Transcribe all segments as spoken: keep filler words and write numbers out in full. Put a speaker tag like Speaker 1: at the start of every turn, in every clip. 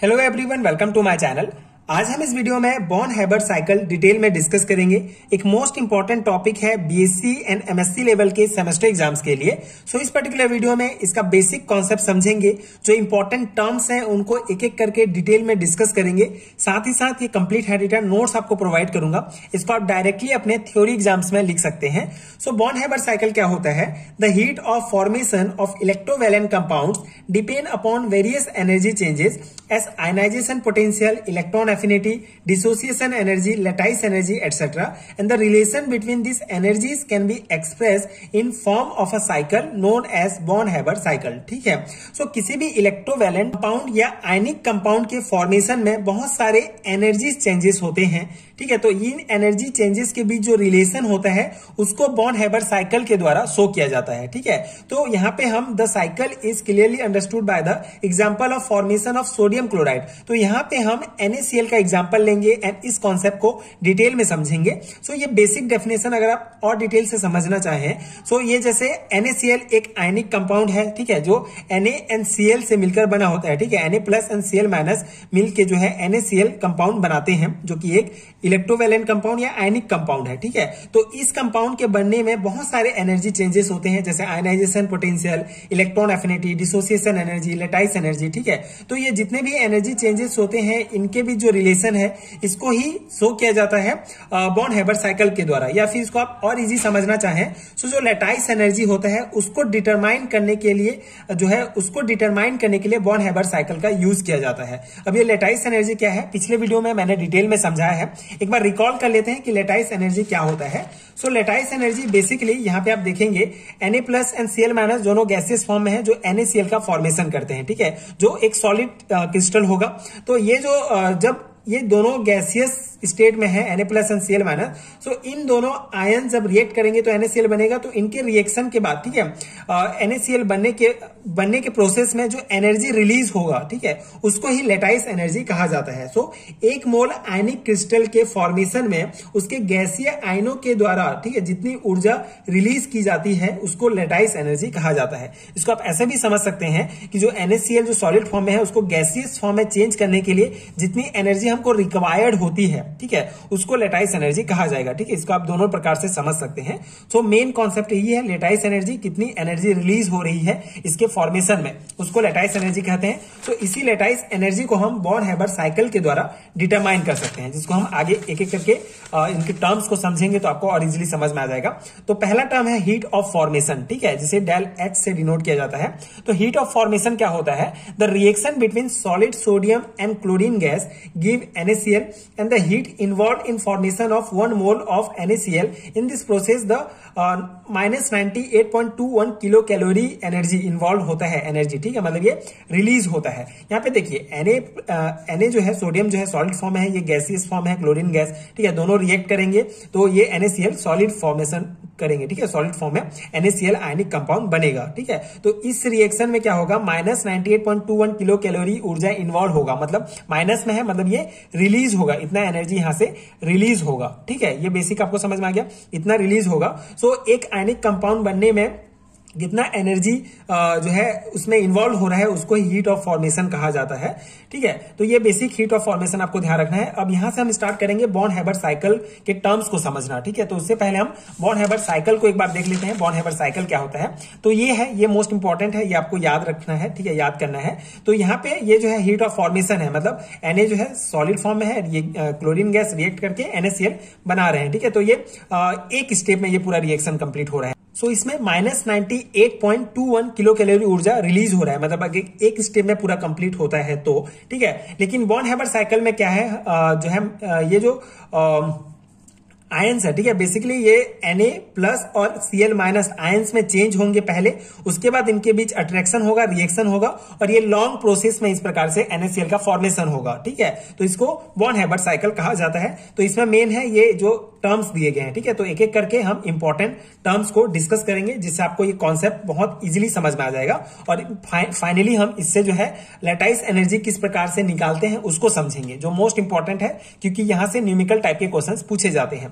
Speaker 1: Hello everyone, welcome to my channel. आज हम इस वीडियो में बॉर्न हैबर्ट साइकिल डिटेल में डिस्कस करेंगे। एक मोस्ट इंपॉर्टेंट टॉपिक है बीएससी एंड एमएससी लेवल के सेमेस्टर एग्जाम्स के लिए। सो so, इस पर्टिकुलर वीडियो में इसका बेसिक कॉन्सेप्ट समझेंगे, जो इंपॉर्टेंट टर्म्स हैं उनको एक एक करके डिटेल में डिस्कस करेंगे। साथ ही साथ ये कंप्लीट हैंड रिटन नोट्स आपको प्रोवाइड करूंगा, इसको आप डायरेक्टली अपने थ्योरी एग्जाम्स में लिख सकते हैं। सो बॉर्न हैबर्ट साइकिल क्या होता है? The heat of formation of electrovalent compounds depend upon various energy changes as ionization potential, electron affinity, dissociation energy, lattice energy, et cetera. And the relation between these energies can be expressed in form of a cycle known as Born-Haber cycle. ठीक है। So so, किसी भी electrovalent compound या ionic compound के formation में बहुत सारे energy changes होते हैं। ठीक है, तो इन एनर्जी चेंजेस के बीच जो रिलेशन होता है उसको बॉर्न-हैबर साइकिल के द्वारा शो किया जाता है। ठीक है, तो यहाँ पे हम the cycle is clearly understood by the example of formation of sodium chloride. तो यहाँ पे हम NaCl का एग्जांपल लेंगे एंड इस कॉन्सेप्ट को डिटेल में समझेंगे। सो so, ये बेसिक डेफिनेशन अगर आप और डिटेल से समझना चाहें, सो so, ये जैसे NaCl एक आयनिक कंपाउंड है, ठीक है, जो NaCl से मिलकर बना होता है। ठीक है, Na plus and Cl minus मिलकर जो है NaCl कंपाउंड बनाते हैं, जो कि एक इलेक्ट्रोवैलेंट कंपाउंड या आयनिक कंपाउंड है। ठीक है, तो इस कंपाउंड के बनने में बहुत सारे एनर्जी चेंजेस होते हैं, जैसे ionization potential, electron affinity, dissociation energy, lattice energy. ठीक है, तो ये जितने भी एनर्जी चेंजेस होते हैं इनके भी जो रिलेशन है इसको ही शो किया जाता है बॉर्न-हैबर साइकिल के द्वारा। या फिर इसको आप और इजी समझना चाहें, सो जो लैटाइस एनर्जी होता है उसको डिटरमाइन करने के लिए जो है उसको डिटरमाइन करने के लिए बॉर्न-हैबर साइकिल का यूज किया जाता है। अब ये लैटाइस एनर्जी क्या है, पिछले वीडियो में मैंने डिटेल में समझाया है। एक बार रिकॉल कर लेते हैं कि लैटाइस एनर्जी क्या होता है। सो लैटाइस एनर्जी बेसिकली यहाँ पे आप देखेंगे Na plus and Cl minus दोनों गैसियस फॉर्म में है, जो NaCl का फॉर्मेशन करते हैं। ठीक है, जो एक सॉलिड क्रिस्टल होगा। तो ये जो uh, जब ये दोनों गैसियस स्टेट में है Na plus and Cl minus, so इन दोनों आयन जब रिएक्ट करेंगे तो NaCl बनेगा। तो इनके रिएक्शन के बाद, ठीक है, NaCl बनने के बनने के प्रोसेस में जो एनर्जी रिलीज होगा, ठीक है, उसको ही लैटाइस एनर्जी कहा जाता है। सो एक मोल आयनिक क्रिस्टल के फॉर्मेशन में उसके गैसीय आयनों के द्वारा, ठीक है, जितनी ऊर्जा रिलीज की जाती है उसको लैटाइस एनर्जी कहा जाता है। इसको आप ऐसे भी समझ सकते हैं कि जो NaCl जो सॉलिड फॉर्म में है उसको गैसियस फॉर्म में चेंज करने के लिए जितनी एनर्जी हमको रिक्वायर्ड होती है, ठीक है, उसको लैटाइस एनर्जी कहा जाएगा। ठीक है, इसको आप दोनों प्रकार से समझ सकते हैं। सो मेन कॉन्सेप्ट यही है, लैटाइस एनर्जी, कितनी एनर्जी रिलीज हो रही है इसके फॉर्मेशन में, उसको लैटाइस एनर्जी कहते हैं। सो इसी लैटाइस एनर्जी को हम बॉर्न-हैबर साइकिल के द्वारा डिटरमाइन कर सकते हैं, जिसको हम आगे एक एक करके आ, इनके टर्म्स को समझेंगे तो आपको और इजीली समझ में आ जाएगा। तो पहला टर्म है हीट ऑफ फॉर्मेशन, ठीक है, जिसे डेल एच से डिनोट किया जाता है। तो हीट ऑफ फॉर्मेशन क्या होता है? The reaction between solid sodium and chlorine gas give NaCl and the heat involved in formation of one mole of NaCl. In this process, the uh, minus ninety-eight point two one kilo calorie energy involve होता है। Energy, ठीक है, मतलब ये release होता है। यहाँ पे देखिए Na uh, Na जो है सोडियम जो है सॉलिड फॉर्म में है, ये गैसियस फॉर्म है, क्लोरीन गैस, ठीक है, दोनों रिएक्ट करेंगे तो ये NaCl सॉलिड फॉर्मेशन करेंगे। ठीक है, सॉलिड फॉर्म में NaCl आयनिक कंपाउंड बनेगा। ठीक है, तो इस रिएक्शन में क्या होगा? Minus ninety eight point two one kilo calorie ऊर्जा इन्वॉल्व होगा, मतलब माइनस में है, मतलब ये रिलीज होगा, इतना एनर्जी यहां से रिलीज होगा। ठीक है, ये बेसिक आपको समझ में आ गया, इतना रिलीज होगा। सो एक आयनिक कंपाउंड बनने में कितना एनर्जी जो है उसमें इन्वॉल्व हो रहा है उसको हीट ऑफ फॉर्मेशन कहा जाता है। ठीक है, तो ये बेसिक हीट ऑफ फॉर्मेशन आपको ध्यान रखना है। अब यहां से हम स्टार्ट करेंगे बॉर्न-हैबर साइकिल के टर्म्स को समझना। ठीक है, तो उससे पहले हम बॉर्न-हैबर साइकिल को एक बार देख लेते हैं। बॉर्न-हैबर साइकिल क्या होता है? तो ये है, ये मोस्ट इंपॉर्टेंट है, ये आपको याद रखना है, ठीक है, याद करना है। तो यहाँ पे ये जो है हीट ऑफ फॉर्मेशन है, मतलब Na जो है सॉलिड फॉर्म में है, ये क्लोरीन गैस रिएक्ट करके NaCl बना रहे हैं। ठीक है, तो ये एक स्टेप में ये पूरा रिएक्शन कंप्लीट हो रहा है। सो so, इसमें minus ninety eight point two one kilo calorie ऊर्जा रिलीज हो रहा है, मतलब अगर एक स्टेप में पूरा कंप्लीट होता है तो। ठीक है, लेकिन बॉर्न-हैबर साइकिल में क्या है, आ, जो है ये जो आ, आयंस है, ठीक है, बेसिकली ये Na प्लस और Cl माइनस आयंस में चेंज होंगे पहले, उसके बाद इनके बीच अट्रैक्शन होगा, रिएक्शन होगा, और ये लॉन्ग प्रोसेस में इस प्रकार से NaCl का फॉर्मेशन होगा। ठीक है, तो इसको बॉर्न-हैबर साइकिल कहा जाता है। तो इसमें मेन है ये जो टर्म्स दिए गए हैं। ठीक है, तो एक एक करके हम इंपॉर्टेंट टर्म्स को डिस्कस करेंगे, जिससे आपको ये कॉन्सेप्ट बहुत इजीली समझ में आ जाएगा। और फाइनली हम इससे जो है लैटाइस एनर्जी किस प्रकार से निकालते हैं उसको समझेंगे, जो मोस्ट इंपॉर्टेंट है, क्योंकि यहां से न्यूमेरिकल टाइप के क्वेश्चंस पूछे जाते हैं।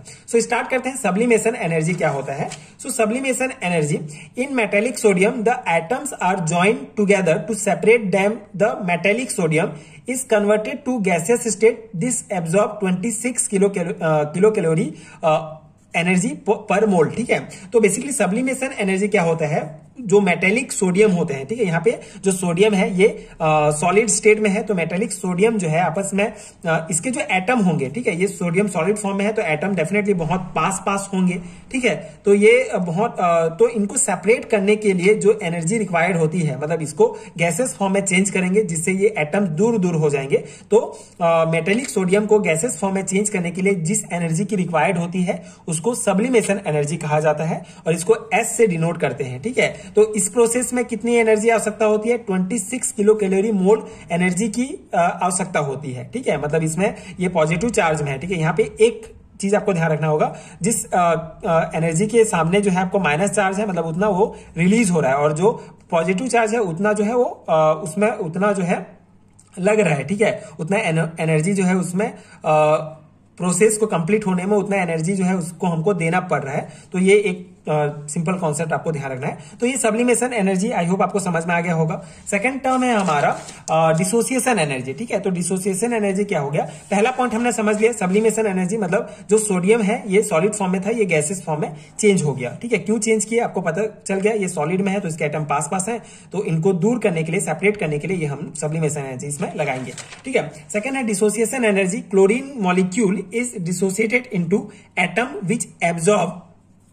Speaker 1: सो स्टार्ट करते हैं सब्लिमेशन एनर्जी क्या होता है। So sublimation energy in metallic sodium the atoms are joined together to separate them the metallic sodium is converted to gaseous state. This absorb twenty-six kilo kilo calorie energy per mole. ठीक है, तो basically sublimation energy क्या होता है, जो metallic sodium होते हैं, ठीक है, यहाँ पे जो सोडियम है ये सॉलिड स्टेट में है, तो मेटेलिक सोडियम जो है आपस में आ, इसके जो एटम होंगे, ठीक है, ये सोडियम सॉलिड फॉर्म में है तो एटम डेफिनेटली बहुत पास पास होंगे। ठीक है, तो ये बहुत आ, तो इनको सेपरेट करने के लिए जो एनर्जी रिक्वायर्ड होती है, मतलब इसको गैसेस फॉर्म में चेंज करेंगे जिससे ये एटम दूर दूर हो जाएंगे। तो मेटेलिक सोडियम को गैसेस फॉर्म में चेंज करने के लिए जिस एनर्जी की रिक्वायर्ड होती है उसको सब्लिमेशन एनर्जी कहा जाता है और इसको एस से डिनोट करते हैं। ठीक है, तो इस प्रोसेस में कितनी एनर्जी आवश्यकता होती है, छब्बीस किलो कैलोरी मोल एनर्जी की आवश्यकता होती है। ठीक है, मतलब इसमें ये पॉजिटिव चार्ज में है। ठीक है, यहाँ पे एक चीज आपको ध्यान रखना होगा, जिस एनर्जी के सामने जो है आपको माइनस चार्ज है, मतलब उतना वो रिलीज हो रहा है, और जो पॉजिटिव चार्ज है उतना जो है वो आ, उसमें उतना जो है लग रहा है। ठीक है, उतना एनर्जी जो है उसमें आ, प्रोसेस को कंप्लीट होने में उतना एनर्जी जो है उसको हमको देना पड़ रहा है। तो ये एक सिंपल uh, कॉन्सेप्ट आपको ध्यान रखना है। तो ये सब्लिमेशन एनर्जी आई होप आपको समझ में आ गया होगा। सेकंड टर्म है हमारा डिसोसिएशन एनर्जी। ठीक है, तो डिसोसिएशन एनर्जी क्या हो गया, पहला पॉइंट हमने समझ लिया, सब्लिमेशन एनर्जी मतलब जो सोडियम है ये सॉलिड फॉर्म में था, ये गैसेस फॉर्म में चेंज हो गया। ठीक है, क्यों चेंज किया आपको पता चल गया, ये सॉलिड में है तो इसके एटम पास पास है, तो इनको दूर करने के लिए, सेपरेट करने के लिए ये हम सब्लिमेशन एनर्जी इसमें लगाएंगे। ठीक है, सेकंड है dissociation energy, chlorine molecule is dissociated into atom which absorb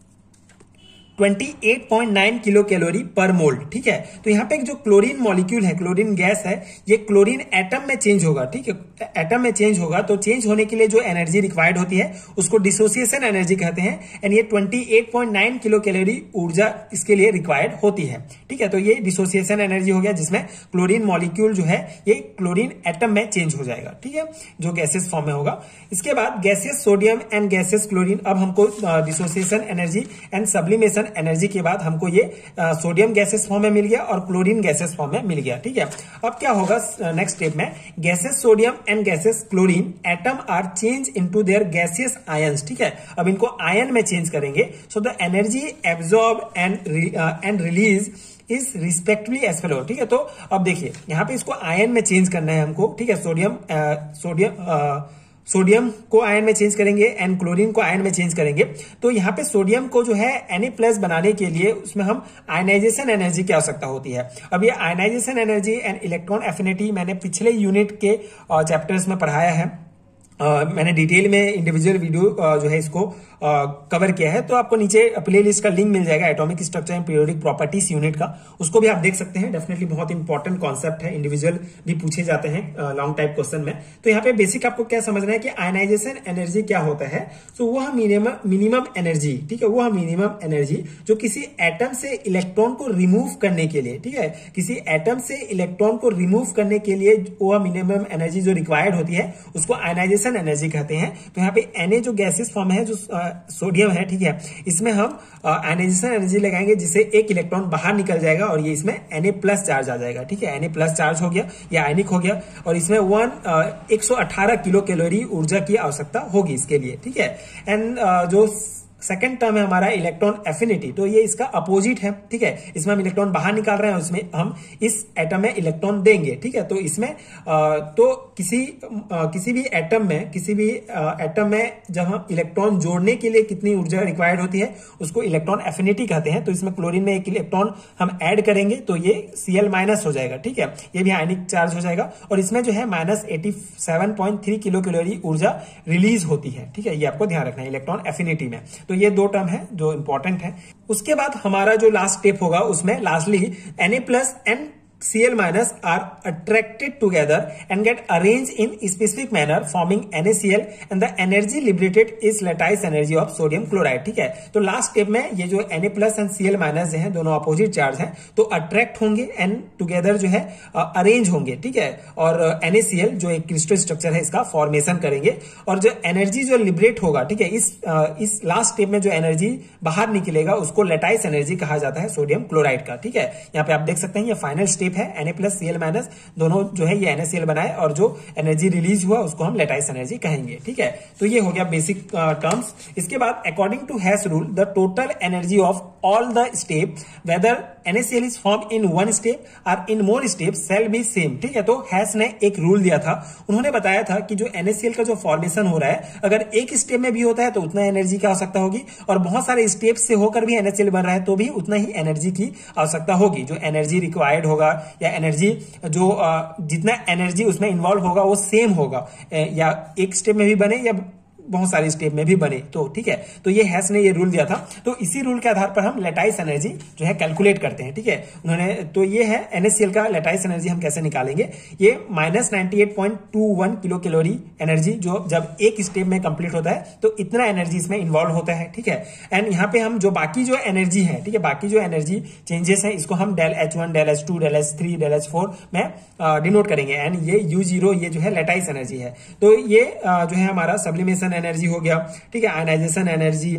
Speaker 1: अट्ठाईस पॉइंट नौ किलो कैलोरी पर मोल। ठीक है, तो यहाँ पे एक जो क्लोरीन मॉलिक्यूल है, क्लोरीन गैस है, ये क्लोरीन एटम में चेंज होगा। ठीक है, एटम में चेंज होगा तो चेंज होने के लिए जो एनर्जी रिक्वायर्ड होती है उसको डिसोसिएशन एनर्जी कहते हैं, एंड ये अट्ठाईस पॉइंट नौ किलो कैलोरी ऊर्जा इसके लिए रिक्वायर्ड होती है। ठीक है, तो ये डिसोसिएशन एनर्जी हो गया जिसमें क्लोरीन मॉलिक्यूल जो है ये क्लोरीन एटम में चेंज हो जाएगा। ठीक है, जो गैसेस फॉर्म में होगा। इसके बाद gases sodium and gases chlorine, अब हमको dissociation energy and sublimation energy के बाद हमको ये सोडियम गैसेस फॉर्म में मिल गया और क्लोरीन गैसेस फॉर्म में मिल गया। ठीक है, अब क्या होगा नेक्स्ट स्टेप में, gases sodium and gases chlorine atom are change into their gaseous ions. ठीक है, अब इनको आयन में चेंज करेंगे, so the energy absorb and and release is respectively as follow. ठीक है, तो अब देखिए यहाँ पे इसको आयन में चेंज करना है हमको। ठीक है, सोडियम सोडियम सोडियम को आयन में चेंज करेंगे एंड क्लोरीन को आयन में चेंज करेंगे। तो यहाँ पे सोडियम को जो है Na प्लस बनाने के लिए उसमें हम आयनाइजेशन एनर्जी की आवश्यकता होती है। अब ये ionization energy and electron affinity मैंने पिछले यूनिट के चैप्टर्स में पढ़ाया है। Uh, मैंने डिटेल में इंडिविजुअल वीडियो uh, जो है इसको कवर uh, किया है, तो आपको नीचे प्लेलिस्ट का लिंक मिल जाएगा, atomic structure and periodic properties unit का, उसको भी आप देख सकते हैं। डेफिनेटली बहुत इंपॉर्टेंट कॉन्सेप्ट है, इंडिविजुअल भी पूछे जाते हैं लॉन्ग टाइप क्वेश्चन में। तो यहाँ पे बेसिक आपको क्या समझना है कि आयनाइजेशन एनर्जी क्या होता है। तो वह मिनिमम मिनिमम एनर्जी, ठीक है, वह मिनिमम एनर्जी जो किसी एटम से इलेक्ट्रॉन को रिमूव करने के लिए, ठीक है, किसी एटम से इलेक्ट्रॉन को रिमूव करने के लिए वह मिनिमम एनर्जी जो रिक्वायर्ड होती है उसको आयनाइजेशन एनर्जी कहते हैं। तो यहाँ पे Na जो गैसेस फॉर्म है, जो सोडियम है, ठीक है, इसमें हम आयनाइजेशन एनर्जी लगाएंगे जिससे एक इलेक्ट्रॉन बाहर निकल जाएगा और ये इसमें Na प्लस चार्ज आ जाएगा। ठीक है, Na प्लस चार्ज हो गया, या आयनिक हो गया, और इसमें वन एक सौ अठारह किलो कैलोरी ऊर्जा की आवश्यकता होगी इसके लिए। ठीक है, एंड जो सेकेंड टर्म है हमारा इलेक्ट्रॉन एफिनिटी, तो ये इसका अपोजिट है। ठीक है, इसमें हम इलेक्ट्रॉन बाहर निकाल रहे हैं, उसमें हम इस एटम में इलेक्ट्रॉन देंगे। ठीक है, तो इसमें आ, तो किसी आ, किसी भी एटम में किसी भी आ, एटम में जब हम इलेक्ट्रॉन जोड़ने के लिए कितनी ऊर्जा रिक्वायर्ड होती है उसको इलेक्ट्रॉन एफिनिटी कहते हैं। तो इसमें क्लोरीन में एक इलेक्ट्रॉन हम ऐड करेंगे तो ये Cl माइनस हो जाएगा। ठीक है, ये भी आयनिक चार्ज हो जाएगा, और इसमें जो है minus eighty seven point three kilo calorie ऊर्जा रिलीज होती है। ठीक है, ये आपको ध्यान रखना है इलेक्ट्रॉन एफिनिटी में। तो ये दो टर्म है जो इंपॉर्टेंट है। उसके बाद हमारा जो लास्ट स्टेप होगा उसमें lastly Na plus and Cl minus are attracted together and get arranged in specific manner forming NaCl and the energy liberated is lattice energy of sodium chloride। ठीक है, तो लास्ट स्टेप में ये जो Na plus and Cl minus हैं दोनों opposite charge हैं, तो अट्रैक्ट होंगे एंड टुगेदर जो है अरेंज होंगे। ठीक है, और NaCl जो एक क्रिस्टल स्ट्रक्चर है इसका फॉर्मेशन करेंगे, और जो एनर्जी जो लिबरेट होगा, ठीक है, इस इस लास्ट स्टेप में जो एनर्जी बाहर निकलेगा उसको लेटाइस एनर्जी कहा जाता है सोडियम क्लोराइड का। ठीक है, यहाँ पे आप देख सकते हैं ये फाइनल स्टेप स्टेप है Na प्लस Cl माइनस, दोनों जो है ये NaCl बनाए और जो एनर्जी रिलीज हुआ उसको हम लेटाइस एनर्जी कहेंगे। ठीक है, तो ये हो गया बेसिक टर्म्स। इसके बाद according to Hess rule the total energy of all the step whether NaCl is form in one step और in more step shall be same. ठीक है, तो हेस ने एक रूल दिया था, उन्होंने बताया था कि जो NaCl का जो फॉर्मेशन हो रहा है अगर एक स्टेप में भी होता है तो उतना एनर्जी की आवश्यकता होगी, और बहुत सारे स्टेप से होकर भी NaCl बन रहा है तो भी उतना ही एनर्जी की आवश्यकता होगी। जो एनर्जी रिक्वायर्ड होगा या एनर्जी जो जितना एनर्जी उसमें इन्वॉल्व होगा वो सेम होगा, या एक स्टेप में भी बने या बहुत सारे स्टेप में भी बने। तो ठीक है, तो ये हेस ने ये रूल दिया था, तो इसी रूल के आधार पर हम लेटाइस एनर्जी जो है कैलकुलेट करते हैं। ठीक है, उन्होंने तो ये है NaCl का लेटाइस एनर्जी हम कैसे निकालेंगे, ये minus ninety eight point two one kilo calorie energy जो जब एक स्टेप में कंप्लीट होता है तो इतना एनर्जी इसमें इन्वॉल्व होता है। ठीक है, एंड यहाँ पे हम जो बाकी जो एनर्जी है, ठीक है, बाकी जो एनर्जी चेंजेस है इसको हम del H one, del H two, del H three, del H four में डिनोट करेंगे, एंड ये यू जीरो ये जो है लेटाइस एनर्जी है। तो ये जो है हमारा सब्लिमेशन एनर्जी हो गया। ठीक है, ionisation energy,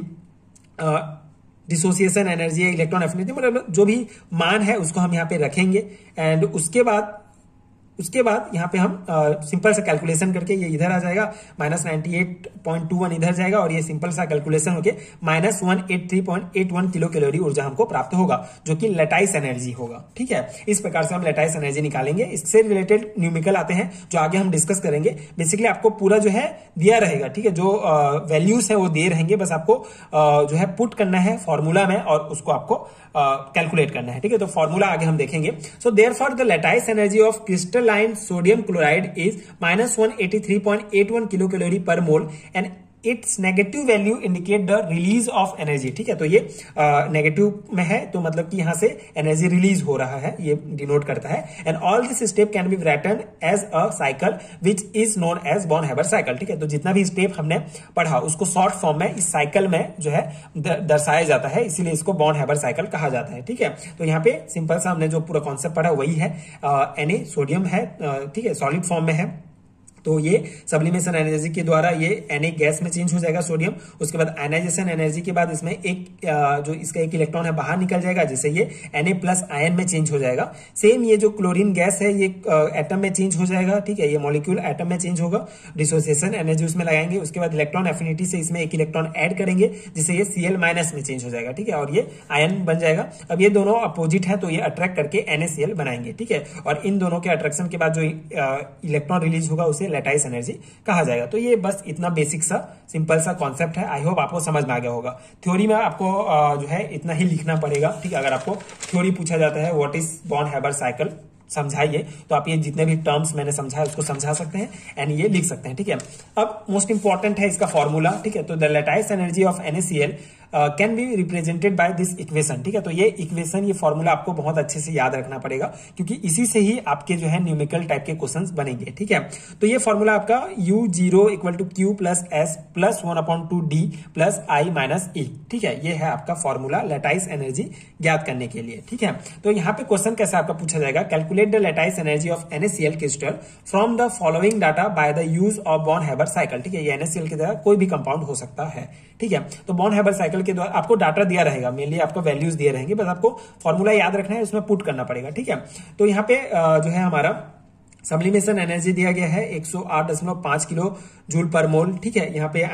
Speaker 1: dissociation energy, electron affinity, मतलब जो भी मान है उसको हम यहाँ पे रखेंगे, एंड उसके बाद उसके बाद यहाँ पे हम सिंपल सा कैलकुलेशन करके ये इधर आ जाएगा, minus ninety eight point two one इधर जाएगा, और ये सिंपल सा कैलकुलेशन होके minus one eight three point eight one kilo calorie ऊर्जा हमको प्राप्त होगा जो कि लेटाइस एनर्जी होगा। ठीक है, इस प्रकार से हम लेटाइस एनर्जी निकालेंगे। इससे रिलेटेड न्यूमेरिकल आते हैं जो आगे हम डिस्कस करेंगे। बेसिकली आपको पूरा जो है दिया रहेगा, ठीक है, जो वैल्यूज है वो दिए रहेंगे, बस आपको जो है पुट करना है फॉर्मूला में और उसको आपको कैलकुलेट करना है। ठीक है, तो फॉर्मूला आगे हम देखेंगे। So therefore the lattice energy of crystalline sodium chloride is minus one eighty three point eight one kilo calorie per mole and its negative value indicate the release of energy. ठीक है, तो ये negative में है तो मतलब कि यहां से एनर्जी रिलीज हो रहा है, ये डिनोट करता है। And all this step can be written as a cycle which is known as Born Haber cycle. ठीक है, तो जितना भी स्टेप हमने पढ़ा उसको शॉर्ट फॉर्म में इस साइकिल में जो है दर्शाया जाता है, इसीलिए इसको बॉर्न हैबर साइकिल कहा जाता है। ठीक है, तो यहाँ पे सिंपल सा हमने जो पूरा कॉन्सेप्ट पढ़ा वही है, Na सोडियम है, ठीक है, सॉलिड फॉर्म में है, तो ये सब्लिमेशन एनर्जी के द्वारा ये Na गैस में चेंज हो जाएगा सोडियम। उसके बाद आयनाइजेशन एनर्जी के बाद इसमें एक जो इसका एक इलेक्ट्रॉन है बाहर निकल जाएगा, जिससे ये Na प्लस आयन में चेंज हो जाएगा। सेम ये जो क्लोरीन गैस है ये एटम में चेंज हो जाएगा। ठीक है, ये मॉलिक्यूल एटम में चेंज होगा, डिसोसिएशन एनर्जी उसमें लगाएंगे। उसके बाद इलेक्ट्रॉन एफिनिटी से इसमें एक इलेक्ट्रॉन ऐड करेंगे, जिससे ये Cl माइनस में चेंज हो जाएगा। ठीक है, और ये आयन बन जाएगा। अब ये दोनों अपोजिट है तो ये अट्रैक्ट करके NaCl बनाएंगे। ठीक है, और इन दोनों के अट्रैक्शन के बाद जो इलेक्ट्रॉन रिलीज होगा उसे लेटाइस एनर्जी कहा जाएगा। तो ये बस इतना बेसिक सा सिंपल सा कॉन्सेप्ट है। आई होप आपको समझ में आ गया होगा। थ्योरी में आपको जो है इतना ही लिखना पड़ेगा। ठीक है, अगर आपको थ्योरी पूछा जाता है what is Born Haber cycle समझाइए, तो आप ये जितने भी टर्म्स मैंने समझाया उसको समझा सकते हैं एंड ये लिख सकते हैं। ठीक है, अब मोस्ट इंपॉर्टेंट है इसका फॉर्मूला। ठीक है, तो the lattice energy of NaCl can be represented by this equation. ठीक है, तो ये इक्वेशन ये फॉर्मूला आपको बहुत अच्छे से याद रखना पड़ेगा, क्योंकि इसी से ही आपके जो है न्यूमेरिकल टाइप के क्वेश्चंस बनेंगे। ठीक है, तो ये फॉर्मूला आपका U zero equal to Q plus S plus one upon two D plus I minus E. ठीक है, ये है आपका फॉर्मूला लेटाइस एनर्जी ज्ञात करने के लिए। ठीक है, तो यहाँ पे क्वेश्चन कैसे आपका पूछा जाएगा, calculate the lattice energy of NaCl crystal from the following data by the use of Born Haber cycle. ठीक है, ये NaCl की तरह कोई भी कंपाउंड हो सकता है। ठीक है, तो बॉर्न हैबर साइकिल के द्वारा आपको डाटा दिया रहेगा, मेनली आपको वैल्यूज दिए रहेंगे, बस आपको फॉर्मूला याद रखना है, उसमें पुट करना पड़ेगा। ठीक है, तो यहाँ पे जो है हमारा सब्लिमेशन एनर्जी दिया गया है एक सौ आठ दशमलव पांच किलो जूल पर मोल। ठीक है, यहाँ पे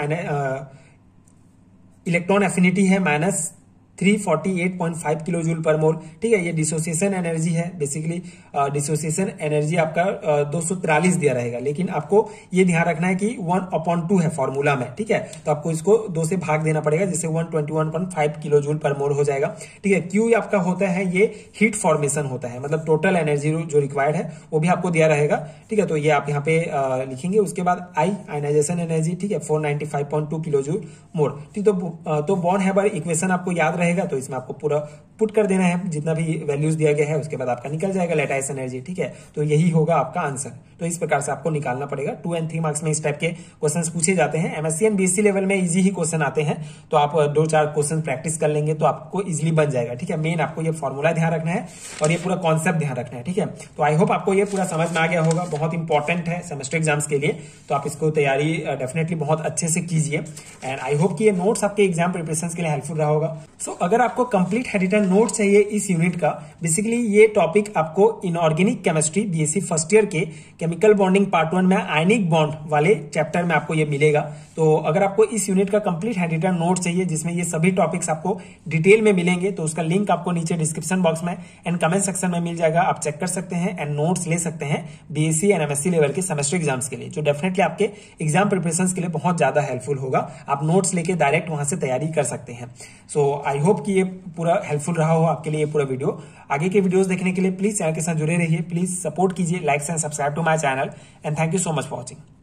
Speaker 1: इलेक्ट्रॉन एफिनिटी है minus three forty eight point five kilo joule per mole. ठीक है, ये डिसोसिएशन एनर्जी है। बेसिकली डिसोसिएशन एनर्जी आपका दो सौ तिरालीस दिया रहेगा, लेकिन आपको ये ध्यान रखना है कि वन अपॉन टू है फॉर्मूला में। ठीक है, तो आपको इसको दो से भाग देना पड़ेगा, जिससे one twenty one point five kilo joule per mole हो जाएगा। ठीक है, क्यू आपका होता है ये हीट फॉर्मेशन होता है, मतलब टोटल एनर्जी जो रिक्वायर्ड है वो भी आपको दिया रहेगा। ठीक है, तो ये आप यहाँ पे लिखेंगे। उसके बाद आई आयनाइजेशन एनर्जी, ठीक है, four ninety five point two kilo joule mole. ठीक, तो तो बॉर्न हैबर इक्वेशन आपको याद रहेगा, तो इसमें आपको पूरा पुट कर देना है जितना भी वैल्यूज दिया गया है, उसके बाद आपका निकल जाएगा लेटाइस एनर्जी। ठीक है, तो यही होगा आपका आंसर। तो इस प्रकार से आपको निकालना पड़ेगा। टू एंड थ्री मार्क्स में इस टाइप के क्वेश्चंस पूछे जाते हैं। एमएससी एंड बीएससी लेवल में इजी ही क्वेश्चन आते हैं, तो आप दो चार क्वेश्चन प्रैक्टिस कर लेंगे तो आपको इजिली बन जाएगा। ठीक है, मेन आपको ये फॉर्मूला ध्यान रखना है और ये पूरा कॉन्सेप्ट ध्यान रखना है। ठीक है, तो आई होप आपको ये पूरा समझ में आ गया होगा। बहुत इंपॉर्टेंट है सेमेस्टर एग्जाम्स के लिए, तो आप इसको तैयारी डेफिनेटली बहुत अच्छे से कीजिए एंड आई होप कि ये नोट्स आपके एग्जाम प्रिपरेशन के लिए हेल्पफुल रहा होगा। सो so, अगर आपको कंप्लीट हेडिटर नोट चाहिए इस यूनिट का, बेसिकली ये टॉपिक आपको inorganic chemistry BSc first year के केमिकल बॉन्डिंग पार्ट वन में आयनिक बॉन्ड वाले चैप्टर में आपको ये मिलेगा। तो अगर आपको इस यूनिट का कंप्लीट हैंड रिटन नोट चाहिए जिसमें ये सभी टॉपिक्स आपको डिटेल में मिलेंगे, तो उसका लिंक आपको नीचे डिस्क्रिप्शन बॉक्स में एंड कमेंट सेक्शन में मिल जाएगा। आप चेक कर सकते हैं एंड नोट्स ले सकते हैं बीएससी एंड एमएससी लेवल के सेमेस्टर एग्जाम्स के लिए, जो डेफिनेटली आपके एग्जाम प्रिपरेशन के लिए बहुत ज्यादा हेल्पफुल होगा। आप नोट्स लेके डायरेक्ट वहां से तैयारी कर सकते हैं। सो आई होप कि ये पूरा हेल्पफुल रहा हो आपके लिए ये पूरा वीडियो। आगे के वीडियोस देखने के लिए प्लीज चैनल के साथ जुड़े रहिए, प्लीज सपोर्ट कीजिए, like and subscribe to my channel and thank you so much for watching.